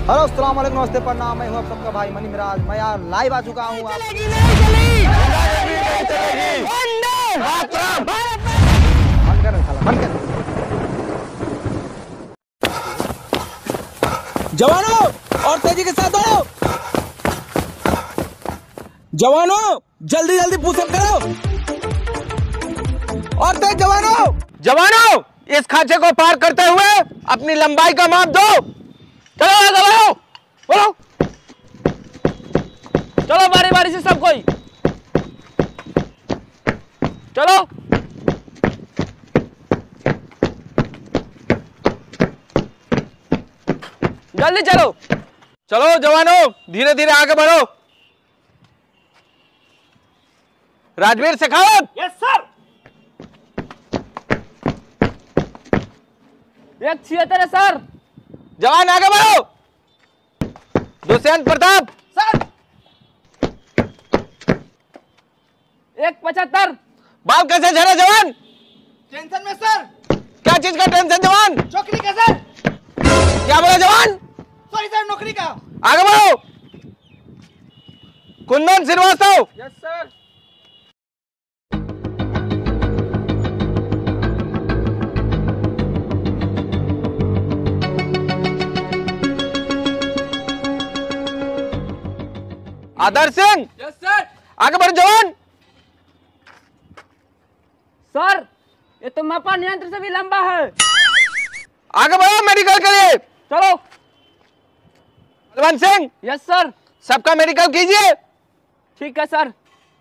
Hello अस्सलाम वालेकुम, नमस्ते, प्रणाम। मैं हूँ आप सबका भाई मनी मिराज। मैं यार लाइव आ चुका हूँ। जवानों और तेजी के साथ दौड़ो। जवानों जल्दी जल्दी पुशअप करो और तेज। जवानों इस खांचे को पार करते हुए अपनी लंबाई का माप दो। चलो चलो बोलो, चलो बारी बारी से सब कोई चलो। जल्दी चलो। चलो जवानों धीरे धीरे आगे बढ़ो। राजवीर शेखावत। Yes sir. 176 है सर। जवान आगे बढ़ो। दुष्यंत प्रताप सर। 175। बाल कैसे झरे जवान? टेंशन में सर। क्या चीज का टेंशन जवान? नौकरी का सर। क्या बोला जवान? सॉरी सर, नौकरी का। आगे बढ़ो। Kundan Srivastava. Yes sir. Adarsh Singh. Yes sir. आगे बढ़ो जवान। सर ये तो मापा यंत्र से भी लंबा है। आगे बढ़ो मेडिकल के लिए। चलो। बलवंत सिंह। Yes sir. सबका मेडिकल कीजिए। ठीक है सर।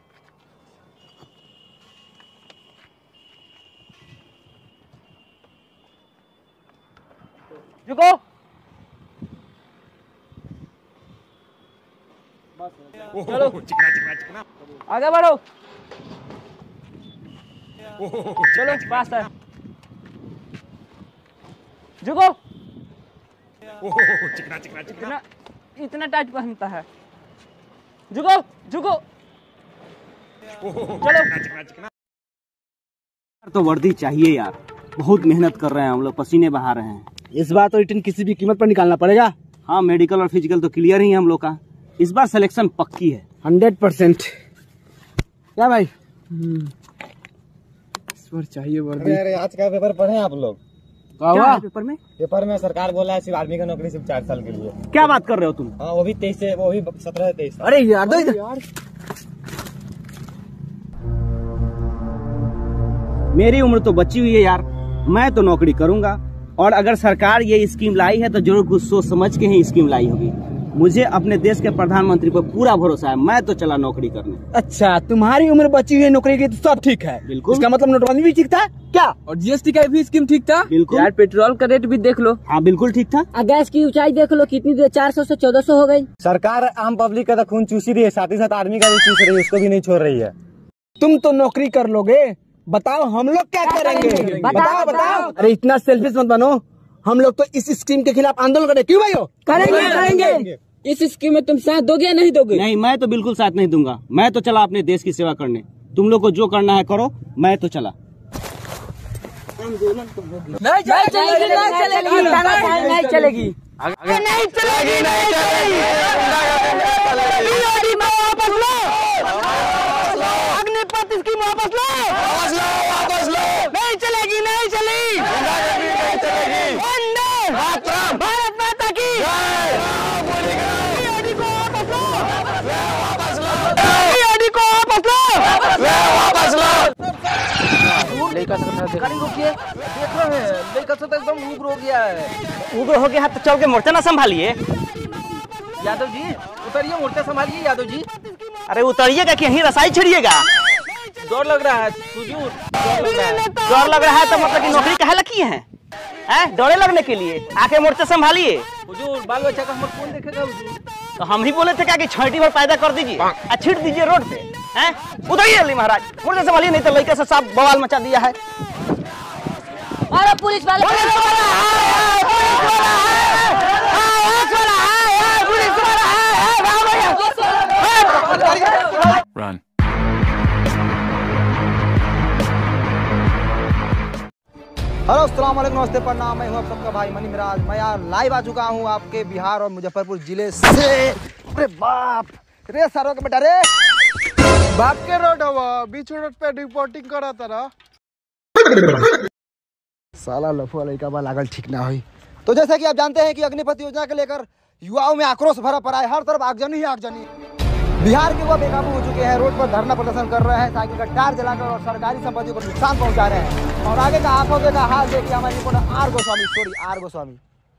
रुको। चलो आगे बढ़ो। चलो पास है। झुको। इतना टाइट पहनता है। झुको झुको। चलो। तो वर्दी चाहिए यार, बहुत मेहनत कर रहे हैं हम लोग, पसीने बहा रहे हैं। इस बार तो रिटर्न किसी भी कीमत पर निकालना पड़ेगा। हाँ मेडिकल और फिजिकल तो क्लियर ही है हम लोग का। इस बार सिलेक्शन पक्की है 100%। क्या भाई? इस बार चाहिए वर्दी। अरे आज का पेपर पढ़े आप लोग? पेपर में सरकार बोला है सिर्फ आर्मी का नौकरी सिर्फ 4 साल के लिए। क्या बात कर रहे हो तुम? हाँ वो भी 23 से, वो भी 17 से 23। अरे यार दो यार। मेरी उम्र तो बची हुई है यार, मैं तो नौकरी करूंगा। और अगर सरकार ये स्कीम लाई है तो जरूर कुछ सोच समझ के ही स्कीम लाई होगी। मुझे अपने देश के प्रधानमंत्री पर पूरा भरोसा है, मैं तो चला नौकरी करने। अच्छा तुम्हारी उम्र बची हुई है नौकरी की तो सब ठीक है। बिल्कुल। इसका मतलब नोटबंदी भी ठीक था क्या? और जीएसटी का भी स्कीम ठीक था। बिल्कुल यार पेट्रोल का रेट भी देख लो। हाँ बिल्कुल ठीक था। गैस की ऊंचाई देख लो कितनी, 400 से 1400 हो गई। सरकार आम पब्लिक का तो खून चूस ही रही है, साथ ही साथ आर्मी का भी चूस रही है, उसको भी नहीं छोड़ रही है। तुम तो नौकरी कर लोगे, बताओ हम लोग क्या करेंगे? बताओ बताओ। अरे इतना सेल्फिश मत बनो, हम लोग तो इस स्कीम के खिलाफ आंदोलन करें। क्यों भाइयों? करेंगे। इस स्कीम में तुम साथ दोगे या नहीं दोगे? नहीं मैं तो बिल्कुल साथ नहीं दूंगा। मैं तो चला अपने देश की सेवा करने। तुम लोग को जो करना है करो, मैं तो चला। नहीं चलेगी। अग्निपथ स्कीम वापस लो। नहीं चलेगी। भारत माता की एकदम उग्र हो गया है। उग्र हो गया तो चल के मोर्चा ना संभालिए। यादव जी उतरिए, मोर्चा संभालिए। यादव जी अरे उतरिएगा कि यहीं रसाई छिड़िएगा? डर लग रहा है हुजूर, डर लग रहा है तो मतलब कि नौकरी काहे लगी है? डरे लगने के लिए आके मोर्चा संभालिए। हुजूर बाल बच्चा का हम कौन देखेगा हुजूर? तो हम ही बोले थे क्या कि छठी भर पैदा कर दीजिए और छिड़ दीजिए रोड पे। उतरिए अली महाराज, मोर्चा संभालिए, नहीं तो लड़के से साफ बवाल मचा दिया है। अरे पुलिस वाले Run. हेलो अस्सलाम वालेकुम, नमस्ते, प्रणाम। मैं हूं आप सबका भाई मनी मिराज। मैं यार लाइव आ चुका हूं आपके बिहार और मुजफ्फरपुर जिले से। अरे बाप रे, सरो के बेटा रे, बाप के रोड हवा, बीच रोड पे रिपोर्टिंग करा तारा। साला लफुआ लड़का बा लागल ठीक ना हुई। तो जैसा कि आप जानते हैं कि अग्निपथ योजना को लेकर युवाओं में आक्रोश भरा पड़ा है। हर तरफ आगजनी ही आगजनी। बिहार के युवा बेकाबू हो चुके हैं, रोड पर धरना प्रदर्शन कर रहे हैं, साइकिल का टायर जलाकर और सरकारी संपत्ति को नुकसान पहुंचा रहे हैं। और आगे का आफत का हाल देखिए हमारी रिपोर्टर आर गोस्वामी।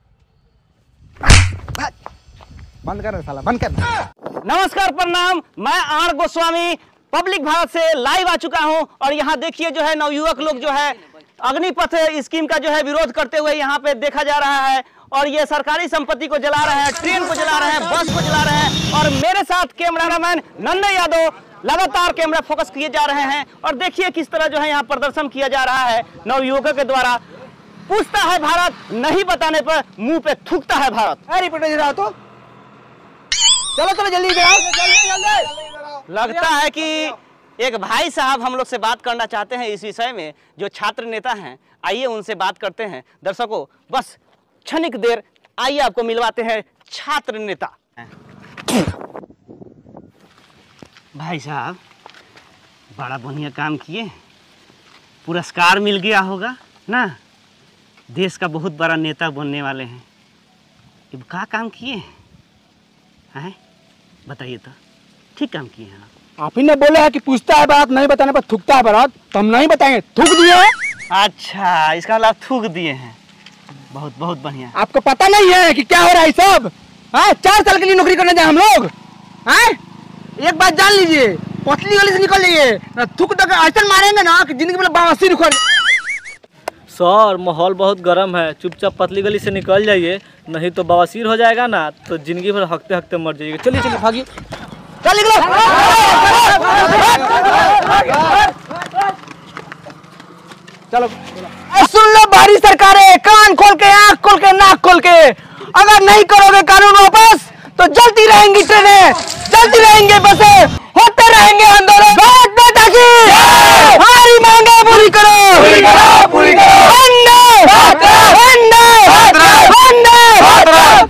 बंद कर साला, बंद कर। नमस्कार, प्रणाम। मैं आर गोस्वामी पब्लिक भारत से लाइव आ चुका हूं और यहाँ देखिए जो है नवयुवक लोग जो है अग्निपथ स्कीम का जो है विरोध करते हुए यहाँ पे देखा जा रहा है। और ये सरकारी संपत्ति को जला रहे हैं, ट्रेन को जला रहे हैं, बस को जला रहे हैं। और मेरे साथ कैमरामैन नंदन यादव लगातार कैमरा फोकस किए जा रहे हैं। और देखिए किस तरह जो है यहाँ प्रदर्शन किया जा रहा है नवयुवकों के द्वारा। पूछता है भारत, नहीं बताने पर मुंह पे थूकता है भारत। रिपोर्टर तो चलो जल्दी लगता है कि एक भाई साहब हम लोग से बात करना चाहते हैं इस विषय में, जो छात्र नेता हैं। आइए उनसे बात करते हैं। दर्शकों बस क्षणिक देर, आइए आपको मिलवाते हैं छात्र नेता। भाई साहब बड़ा बढ़िया काम किए, पुरस्कार मिल गया होगा ना, देश का बहुत बड़ा नेता बनने वाले हैं। अब क्या काम किए हैं बताइए तो। ठीक काम किए हैं आप ही ने बोला है कि पूछता है बात, नहीं बताने पर थूकता है बात, तो हम नहीं बताएंगे, थूक दिए। अच्छा, इसका मतलब थूक दिए हैं। बहुत बहुत बढ़िया। आपको पता नहीं है कि क्या हो रहा है सब? 4 साल के लिए नौकरी करने जाए हम लोग। एक बात जान लीजिए, पतली गली से निकल जाइए, थूक तक ऐसा मारेंगे ना कि जिंदगी में बवासीर उखड़। सर माहौल बहुत गर्म है, चुपचाप पतली गली से निकल जाइए, नहीं तो बवासीर हो जाएगा ना, तो जिंदगी भर हकते हकते मर जाइएगा। चलिए भागिए, चल निकलो। चलो सुन लो बाहरी सरकारें, कान खोल के, आंख खोल के, नाक खोल के, अगर नहीं करोगे कानून वापस तो जलती रहेंगी ट्रेनें, जलती रहेंगे बसें, होते रहेंगे आंदोलन। भारत माता की हमारी मांगे पूरी करो, पूरी करो, पूरी करो। वंदे मातरम, वंदे मातरम, वंदे मातरम।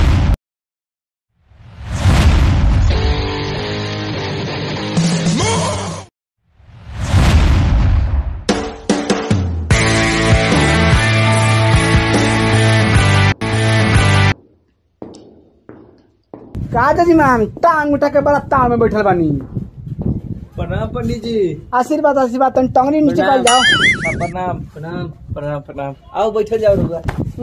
काजा जी मैम टांग उठा के बड़ा ताव में बैठल बानी। प्रणाम पंडित जी। आशीर्वाद आशीर्वाद, तन टंगरी नीचे कर जाओ। प्रणाम प्रणाम प्रणाम प्रणाम। आओ बैठल जाओ रुआ।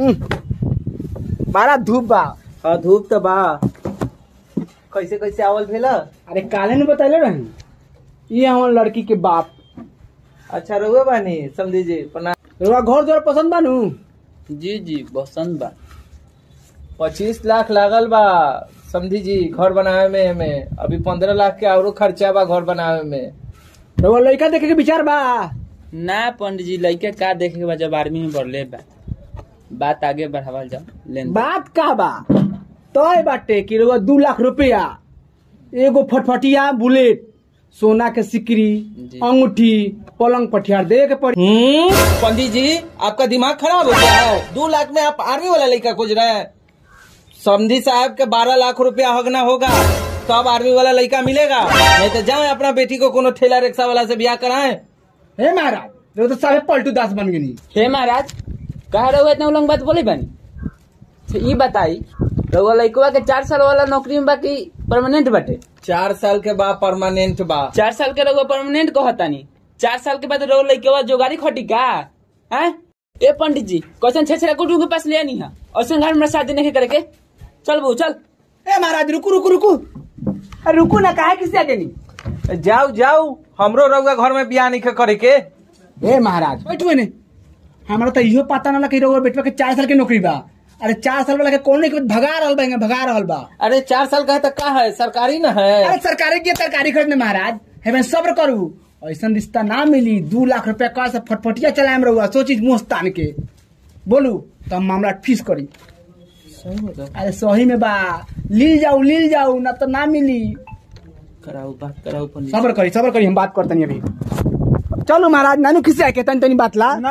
बड़ा धूप बा। हाँ धूप तो बा। कैसे कैसे आवल भेला? अरे काले ने बतैले रही, ये हमार लड़की के बाप। अच्छा रुआ बानी, समझी जी। प्रणाम। रुआ घर द्वार पसंद बानू? जी जी पसंद बा। 25 लाख लागल बा समझी जी घर बनावे में। हमें अभी 15 लाख के और खर्चा बा घर बनावे में। रुआ लड़का देखे के विचार बा? ना पंडित जी, लड़के का देखे के बाद जब आर्मी में बढ़ले बा, बात आगे बढ़ावल जाओ। लेन बात का बा तो बाटे कि रुआ 2 लाख रुपया, एगो फटफटिया बुलेट, सोना के सिकरी, अंगूठी, पलंग पटियार दे के पड़ी। पंडित जी आपका दिमाग खराब हो गया है। 2 लाख में आप आर्मी वाला लड़का खोज रहे हैं? समझी साहब के 12 लाख रुपया हगना होगा तब आर्मी वाला लड़का मिलेगा, नहीं तो जाए अपना बेटी को कोनो ठेला रिक्शा वाला से ब्याह कराएं। हे महाराज तो सारे पलटू दास बन गई। हे महाराज कह रहे हो इतना उलंग बात बोले बनी। तो ये बताई रउआ लड़कवा के 4 साल वाला नौकरी में बाकी परमानेंट बाटे? 4 साल के बाद परमानेंट बा। 4 साल के रउआ परमानेंट कहतानी, 4 साल के बाद रउआ लड़कवा जोगारी खटी का? हैं ए पंडित जी क्वेश्चन 6 कुटुंब के पास ले नहीं है और घर में शादी नहीं करे के। चल बहू चल। ए महाराज रुकू रुकू रुकू, अरे रुकू ना, काहे किसी आगे नहीं। जाओ जाओ, हमरो रउआ घर में ब्याह नहीं करे के। ए महाराज बैठो ने, हमारा तो इहो पता ना कि रउआ बेटवा के 4 साल के नौकरी बा। अरे 4 साल वाला के कौन भगा रहल बा। अरे 4 साल का है तो का है, सरकारी न है। अरे सरकारी की तरकारी खरीदने महाराज, हमें सब्र करू, ऐसा रिश्ता ना मिली। 2 लाख रुपया का से फटफटिया चलाए रहुआ, सोची मुस्तान के बोलू तो हम मामला फीस करी। अरे सही में बा, लील जाऊ ना तो ना मिली। कराओ बात कराओ पंडित। सब्र करी हम बात करते नहीं अभी। चलो महाराज नानू किसी आके तनी बात ला ना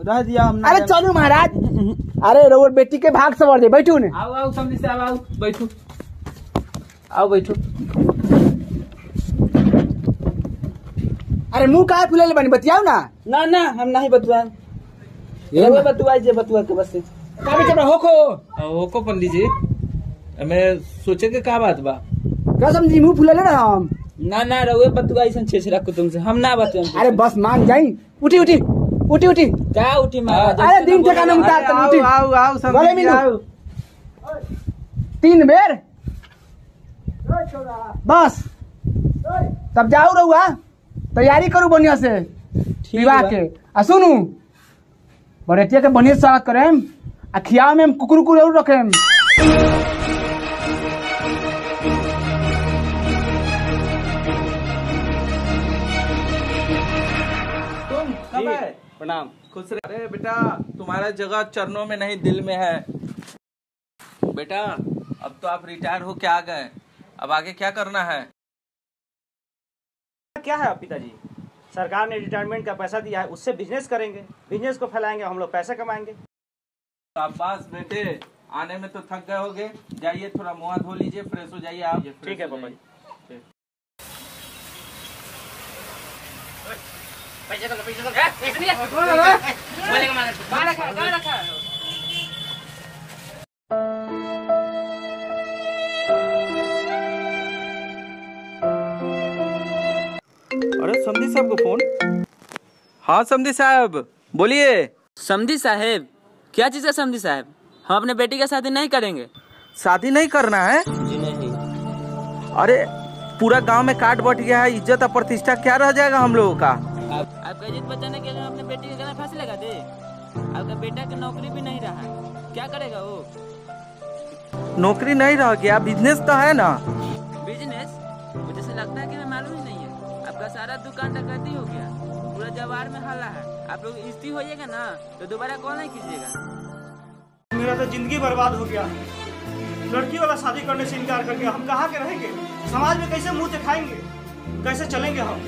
रह दिया हम। अरे चलू महाराज। अरे रोड बेटी के भाग सवर दे, बैठू ने। आओ आओ समझी साहब आओ बैठो, आओ बैठो। अरे मुंह काहे फुलेले बनी, बतियाओ ना। ना ना हम नहीं बतुआ, ये बतुआ जे बतुआ के बस का भी चबड़ा होको पंडित जी, हमें सोचे के का बात बा। का समझी मुंह फुलेले ना हम। ना ना रहुए बतुआ ऐसा छेछरा को तुमसे हम ना बतुआ। अरे बस मान जाई। उठी उठी उठी उठी। क्या उठी महाराज? अरे दिन ठिकाना उतार कर उठी। आओ आओ सब बोले मीनू। 3 बेर बस तब जाऊ रहुआ, तैयारी करू बढ़िया से विवाह के। आ सुनू बरेटिया के बढ़िया स्वागत करेम, आ खियाव में कुकुर जरूर रखेम। तुम कब है? प्रणाम। खुश रहे। अरे बेटा तुम्हारा जगह चरणों में नहीं दिल में है। बेटा अब तो आप रिटायर हो के आ गए, अब आगे क्या करना है? क्या है पिताजी, सरकार ने रिटायरमेंट का पैसा दिया है, उससे बिजनेस करेंगे, बिजनेस को फैलाएंगे, हम लोग पैसा कमाएंगे। शाबाश बेटे, आने में तो थक गए होगे, जाइए थोड़ा मुंह धो लीजिए, फ्रेश हो जाइए आप। ठीक है पापा जी। अरे समधी साहब को फोन। हाँ समधी साहब बोलिए। समधी साहब क्या चीज है समधी साहब? हम अपने बेटी का शादी नहीं करेंगे। शादी नहीं करना है? जी नहीं। अरे पूरा गांव में काट बट गया है, इज्जत और प्रतिष्ठा क्या रह जाएगा हम लोगों का? आपका इज्जत बचाने के लिए हम अपने बेटी के गला फांसी लगा दे। आपका बेटा की नौकरी भी नहीं रहा, क्या करेगा वो? नौकरी नहीं रह गया, बिजनेस तो है ना। बिजनेस? मुझे से लगता है कि हमें मालूम ही नहीं है। आपका सारा दुकान डकैती हो गया, पूरा जवार में हल्ला है। आप लोग इस्ती होइएगा ना तो दोबारा कॉल नहीं कीजिएगा। मेरा तो जिंदगी बर्बाद हो गया, लड़की वाला शादी करने से इनकार कर दिया। हम कहाँ के रहेंगे, समाज में कैसे मुंह दिखाएंगे, कैसे चलेंगे हम?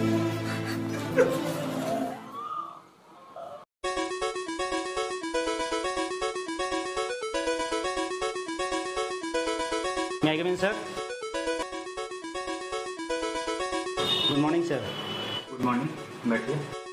Sir good morning sir. Good morning, बैठिए।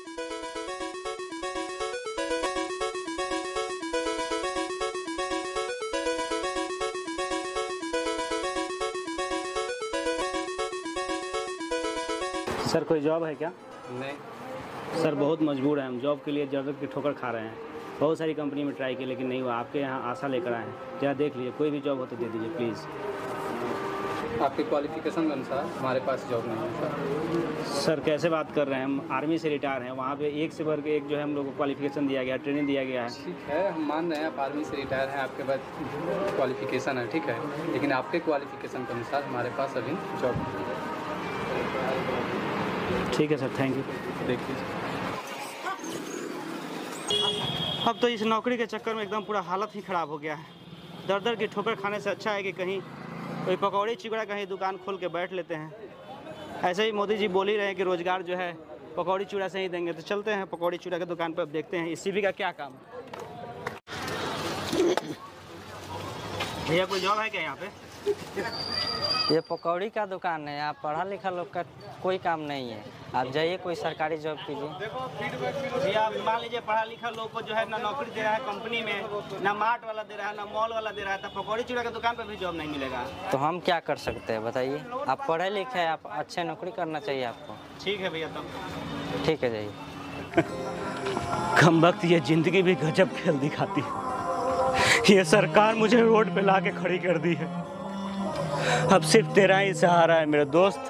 सर कोई जॉब है क्या? नहीं सर बहुत मजबूर हैं हम, जॉब के लिए जरूरत की ठोकर खा रहे हैं। बहुत सारी कंपनी में ट्राई की लेकिन नहीं हुआ। आपके यहाँ आशा लेकर आए हैं, जरा देख लीजिए, कोई भी जॉब हो तो दे दीजिए प्लीज़। आपके क्वालिफिकेशन के अनुसार हमारे पास जॉब नहीं है सर कैसे बात कर रहे हैं, हम आर्मी से रिटायर हैं। वहाँ पे एक से बढ़ के एक जो है हम लोग को क्वालिफिकेशन दिया गया, ट्रेनिंग दिया गया है। ठीक है, हम मान रहे हैं आप आर्मी से रिटायर हैं, आपके पास क्वालिफिकेशन है, ठीक है, लेकिन आपके क्वालिफिकेशन के अनुसार हमारे पास अभी जॉब नहीं है। ठीक है सर, थैंक यू। देखिए अब तो इस नौकरी के चक्कर में एकदम पूरा हालत ही ख़राब हो गया है। दर दर की ठोकर खाने से अच्छा है कि कहीं कोई पकौड़ी चिकड़ा कहीं दुकान खोल के बैठ लेते हैं। ऐसे ही मोदी जी बोल ही रहे हैं कि रोज़गार जो है पकौड़ी चूड़ा से ही देंगे, तो चलते हैं पकौड़ी चूड़ा की दुकान पर। अब देखते हैं इस सीवी का क्या काम है। भैया कोई जॉब है क्या यहाँ पे? ये पकौड़ी का दुकान है, यहाँ पढ़ा लिखा लोग का कोई काम नहीं है। आप जाइए कोई सरकारी जॉब कीजिए। भैया मान लीजिए पढ़ा लिखा लोग को जो है ना नौकरी दे रहा है कंपनी में, ना मार्ट वाला दे रहा है, ना मॉल वाला दे रहा है, तो पकौड़ी चूड़ा की दुकान पे भी जॉब नहीं मिलेगा। तो हम क्या कर सकते हैं बताइए? आप पढ़े लिखे हैं, आप अच्छे नौकरी करना चाहिए आपको। ठीक है भैया, तब ठीक है जाइए। कम वक्त ये जिंदगी भी गजब खेल दिखाती है। ये सरकार मुझे रोड पे ला के खड़ी कर दी है। अब सिर्फ तेरा ही सहारा है मेरे दोस्त।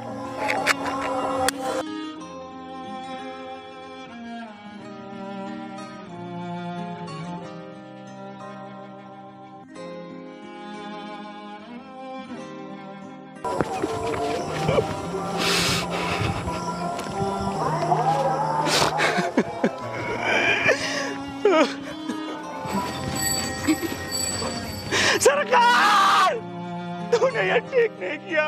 सरकार, तूने ये ठीक नहीं किया,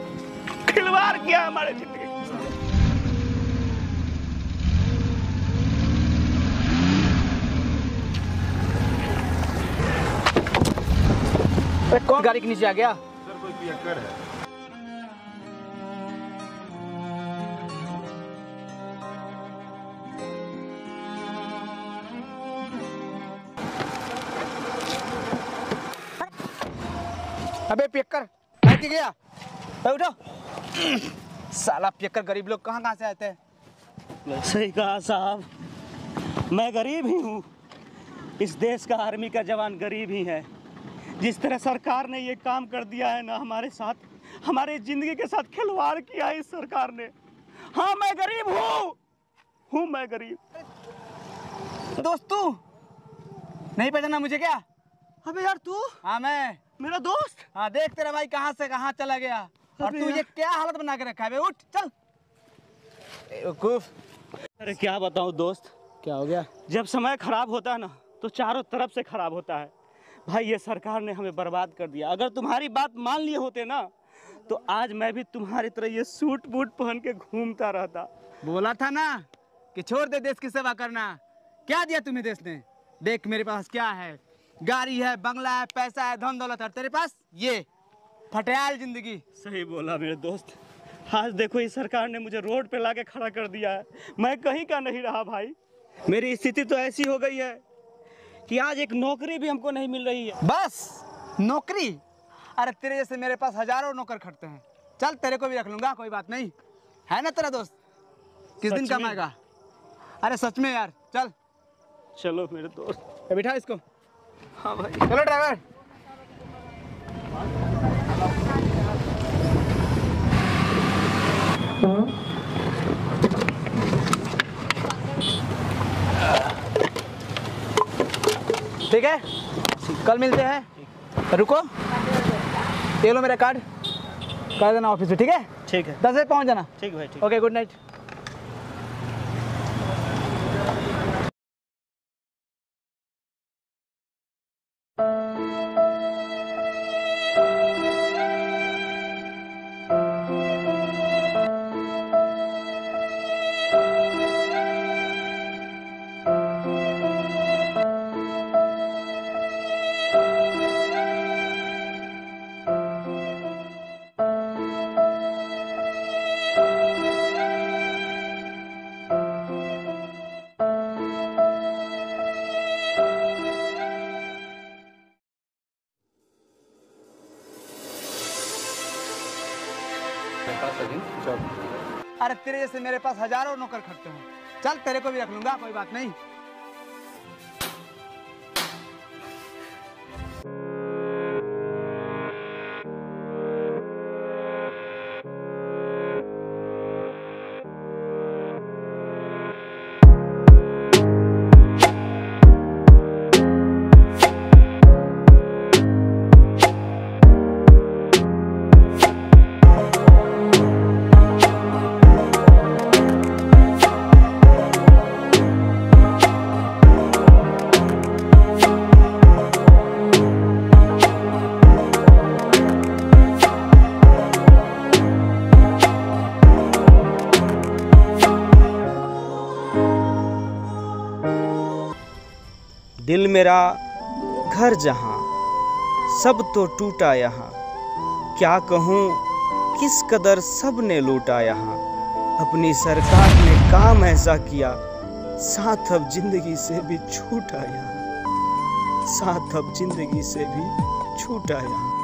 खिलवाड़ किया हमारे जिंदगी। कौन गाड़ी के नीचे आ गया? सर कोई पियक्कर है। अबे पियक्कर बैठ गया, उठो। साला पियक्कर, गरीब लोग कहाँ से आते हैं? सही कहा साहब, मैं गरीब ही हूँ। इस देश का आर्मी का जवान गरीब ही है। जिस तरह सरकार ने ये काम कर दिया है ना, हमारे साथ, हमारे जिंदगी के साथ खिलवाड़ किया है इस सरकार ने। हाँ मैं गरीब हूँ मैं गरीब। दोस्त तू नहीं पहचाना मुझे क्या? अबे यार तू? हाँ मैं, मेरा दोस्त। हाँ देख तेरा भाई कहाँ से कहाँ चला गया, और तू ये क्या हालत बना के रखा है? उठ चल। अरे क्या बताऊँ दोस्त, क्या हो गया? जब समय खराब होता है ना तो चारों तरफ से खराब होता है। भाई ये सरकार ने हमें बर्बाद कर दिया। अगर तुम्हारी बात मान लिए होते ना तो आज मैं भी तुम्हारी तरह ये सूट बूट पहन के घूमता रहता। बोला था ना कि छोड़ दे देश की सेवा करना। क्या दिया तुम्हें देश ने? देख मेरे पास क्या है, गाड़ी है, बंगला है, पैसा है, धन दौलत है। तेरे पास ये फटियाल जिंदगी। सही बोला मेरे दोस्त। आज देखो इस सरकार ने मुझे रोड पे लाके खड़ा कर दिया है। मैं कहीं का नहीं रहा भाई। मेरी स्थिति तो ऐसी हो गई है कि आज एक नौकरी भी हमको नहीं मिल रही है। बस नौकरी? अरे तेरे जैसे मेरे पास हजारों नौकर खटते हैं। चल तेरे को भी रख लूंगा, कोई बात नहीं है ना तेरा दोस्त? किस दिन कमाएगा? अरे सच में यार, चल। चलो मेरे दोस्त। बिठा इसको। हाँ भाई। चलो ड्राइवर। ठीक है, कल मिलते हैं। रुको, ये लो मेरा कार्ड, कर देना ऑफिस में। ठीक है? ठीक है। 10 बजे पहुंच जाना। ठीक भाई, ठीक। Okay, good night. अरे तेरे जैसे मेरे पास हजारों नौकर खटते हैं। चल तेरे को भी रख लूंगा, कोई बात नहीं। दिल मेरा घर जहाँ सब तो टूटा यहाँ, क्या कहूँ किस कदर सब ने लूटा यहाँ। अपनी सरकार ने काम ऐसा किया, साथ अब जिंदगी से भी छूटा यहाँ, साथ अब जिंदगी से भी छूटा यहाँ।